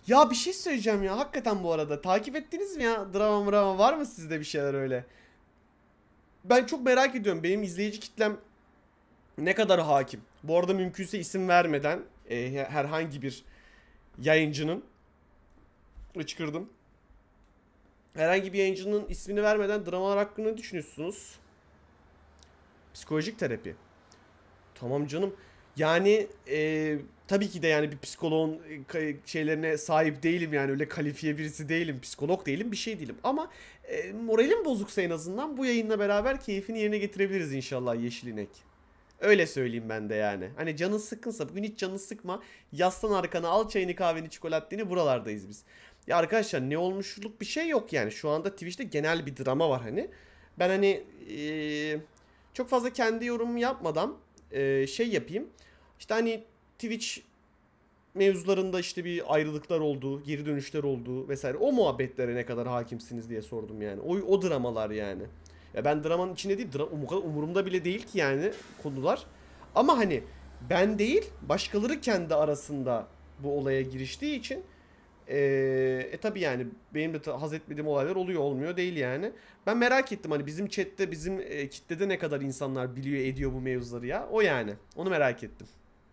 Ya bir şey söyleyeceğim ya hakikaten bu arada. Takip ettiniz mi ya? Drama var mı sizde bir şeyler öyle? Ben çok merak ediyorum. Benim izleyici kitlem ne kadar hakim? Bu arada mümkünse isim vermeden herhangi bir yayıncının çıkırdım. Herhangi bir yayıncının ismini vermeden dramalar hakkında ne düşünüyorsunuz? Psikolojik terapi. Tamam canım. Yani tabii ki de yani bir psikoloğun şeylerine sahip değilim yani öyle kalifiye birisi değilim. Psikolog değilim bir şey değilim. Ama moralim bozuksa en azından bu yayınla beraber keyfini yerine getirebiliriz inşallah Yeşil İnek. Öyle söyleyeyim ben de yani. Hani canın sıkkınsa bugün hiç canını sıkma. Yaslan arkana al çayını kahveni çikolatini buralardayız biz. Ya arkadaşlar ne olmuşluk bir şey yok yani. Şu anda Twitch'te genel bir drama var hani. Ben hani çok fazla kendi yorumumu yapmadan şey yapayım. İşte hani Twitch mevzularında işte bir ayrılıklar oldu, geri dönüşler oldu vesaire. O muhabbetlere ne kadar hakimsiniz diye sordum yani. O dramalar yani. Ya ben dramanın içinde değil, o kadar umurumda bile değil ki yani konular. Ama hani ben değil, başkaları kendi arasında bu olaya giriştiği için tabi yani benim de haz etmediğim olaylar oluyor olmuyor değil yani. Ben merak ettim hani bizim chatte bizim kitlede ne kadar insanlar biliyor ediyor bu mevzuları ya. O yani. Onu merak ettim.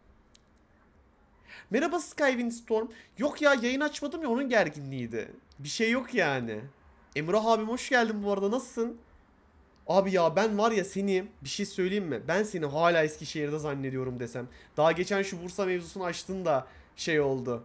Merhaba Skywind Storm. Yok ya yayın açmadım ya onun gerginliğiydi. Bir şey yok yani. Emrah abim hoş geldin bu arada nasılsın? Abi ya ben var ya seni bir şey söyleyeyim mi? Ben seni hala Eskişehir'de zannediyorum desem. Daha geçen şu Bursa mevzusunu açtın da şey oldu.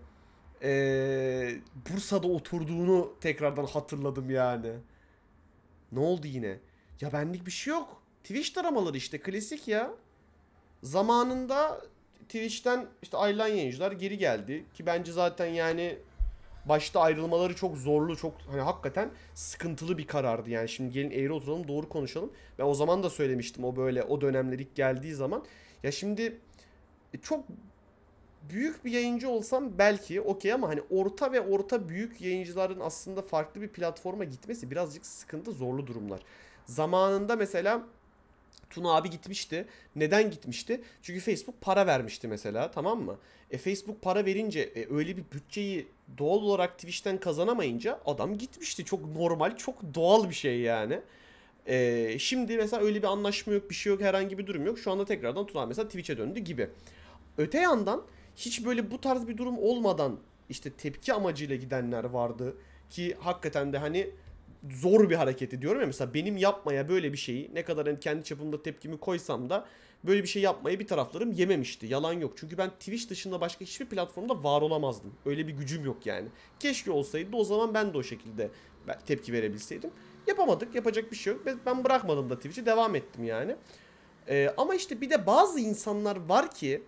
Bursa'da oturduğunu tekrardan hatırladım yani. Ne oldu yine? Ya benlik bir şey yok. Twitch taramaları işte klasik ya. Zamanında Twitch'ten işte ayrılan yayıncılar geri geldi. Ki bence zaten yani başta ayrılmaları çok zorlu, çok hani hakikaten sıkıntılı bir karardı. Yani şimdi gelin eğri oturalım, doğru konuşalım. Ben o zaman da söylemiştim o böyle o dönemler ilk geldiği zaman. Ya şimdi çok büyük bir yayıncı olsam belki okey ama hani orta ve orta büyük yayıncıların aslında farklı bir platforma gitmesi birazcık sıkıntı, zorlu durumlar. Zamanında mesela Tuna abi gitmişti. Neden gitmişti? Çünkü Facebook para vermişti mesela, tamam mı? Facebook para verince öyle bir bütçeyi doğal olarak Twitch'ten kazanamayınca adam gitmişti. Çok normal, çok doğal bir şey yani. Şimdi mesela öyle bir anlaşma yok, bir şey yok, herhangi bir durum yok. Şu anda tekrardan Tuna abi mesela Twitch'e döndü gibi. Öte yandan hiç böyle bu tarz bir durum olmadan işte tepki amacıyla gidenler vardı. Ki hakikaten de hani zor bir hareket diyorum ya, mesela benim yapmaya böyle bir şeyi ne kadar hani kendi çapımda tepkimi koysam da böyle bir şey yapmayı bir taraflarım yememişti. Yalan yok. Çünkü ben Twitch dışında başka hiçbir platformda var olamazdım. Öyle bir gücüm yok yani. Keşke olsaydı o zaman ben de o şekilde tepki verebilseydim. Yapamadık. Yapacak bir şey yok. Ben bırakmadım da Twitch'i, devam ettim yani. Ama işte bir de bazı insanlar var ki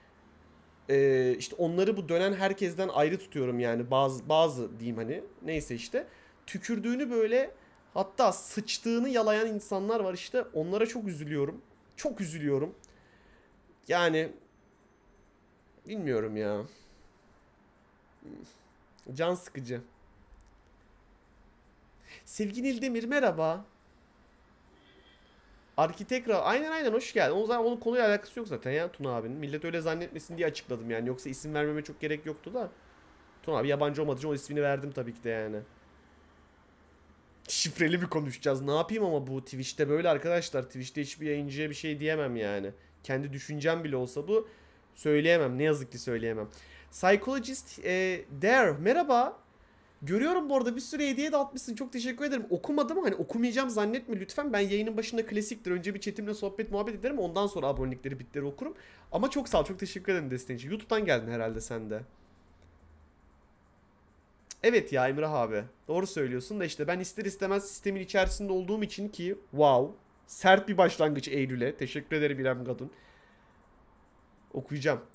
işte onları bu dönen herkesten ayrı tutuyorum yani, bazı diyeyim hani, neyse işte tükürdüğünü böyle, hatta sıçtığını yalayan insanlar var, işte onlara çok üzülüyorum. Çok üzülüyorum. Yani bilmiyorum ya. Can sıkıcı. Sevgili İldemir merhaba. Arkitekra aynen hoş geldin. O zaman onun konuyla alakası yok zaten ya Tuna abinin. Millet öyle zannetmesin diye açıkladım yani. Yoksa isim vermeme çok gerek yoktu da. Tuna abi yabancı olmadığı için o ismini verdim tabii ki de yani. Şifreli bir konuşacağız. Ne yapayım ama bu Twitch'te böyle arkadaşlar. Twitch'te hiçbir yayıncıya bir şey diyemem yani. Kendi düşüncem bile olsa bu söyleyemem. Ne yazık ki söyleyemem. Psychologist there. Merhaba. Görüyorum bu arada bir sürü hediye de atmışsın. Çok teşekkür ederim. Okumadım, hani okumayacağım zannetme lütfen. Ben yayının başında klasiktir. Önce bir chatimle sohbet muhabbet ederim. Ondan sonra abonelikleri bitleri okurum. Ama çok sağ ol. Çok teşekkür ederim desteğin için. YouTube'dan geldin herhalde sen de. Evet ya Emrah abi. Doğru söylüyorsun da işte ben ister istemez sistemin içerisinde olduğum için ki wow. Sert bir başlangıç Eylül'e. Teşekkür ederim İrem Gadun. Okuyacağım.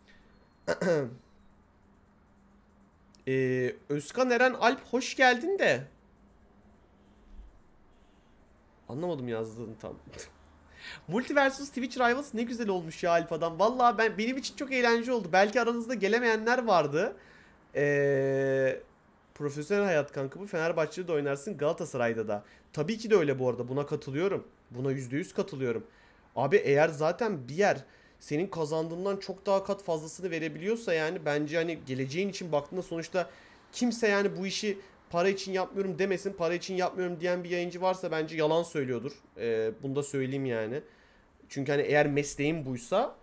Özkan Eren Alp hoş geldin de. Anlamadım yazdığını tam. Multiversus Twitch Rivals ne güzel olmuş ya Alfa'dan. Vallahi benim için çok eğlenceli oldu. Belki aranızda gelemeyenler vardı. Profesyonel hayat kanka bu. Fenerbahçe'de de oynarsın, Galatasaray'da da. Tabii ki de öyle bu arada. Buna katılıyorum. Buna %100 katılıyorum. Abi eğer zaten bir yer senin kazandığından çok daha kat fazlasını verebiliyorsa yani bence hani geleceğin için baktığında sonuçta kimse yani bu işi para için yapmıyorum demesin. Para için yapmıyorum diyen bir yayıncı varsa bence yalan söylüyordur. Bunu da söyleyeyim yani. Çünkü hani eğer mesleğin buysa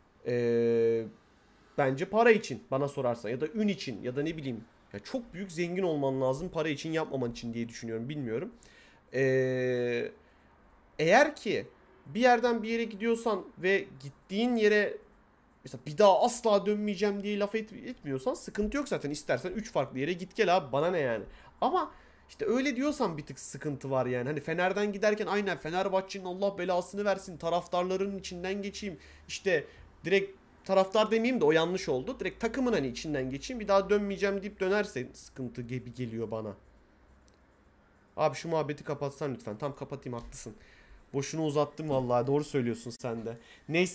bence para için bana sorarsan ya da ün için ya da ne bileyim ya çok büyük zengin olman lazım para için yapmaman için diye düşünüyorum, bilmiyorum. Ee, Eğer ki bir yerden bir yere gidiyorsan ve gittiğin yere mesela bir daha asla dönmeyeceğim diye laf etmiyorsan sıkıntı yok zaten. İstersen 3 farklı yere git gel abi, bana ne yani. Ama işte öyle diyorsan bir tık sıkıntı var yani. Hani Fener'den giderken aynen Fenerbahçe'nin Allah belasını versin, taraftarların içinden geçeyim. İşte direkt taraftar demeyeyim de o yanlış oldu. Direkt takımın hani içinden geçeyim, bir daha dönmeyeceğim deyip dönerse sıkıntı gibi geliyor bana. Abi şu muhabbeti kapatsan lütfen. Tam kapatayım, haklısın. Boşuna uzattım vallahi, doğru söylüyorsun sen de. Neyse.